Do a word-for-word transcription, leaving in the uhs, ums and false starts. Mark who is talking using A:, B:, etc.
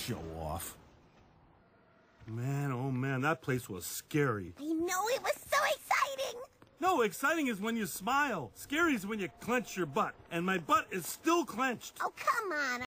A: Show off. Man, oh man, that place was scary.
B: I know, it was so exciting.
A: No, exciting is when you smile. Scary is when you clench your butt. And my butt is still clenched.
B: Oh, come on.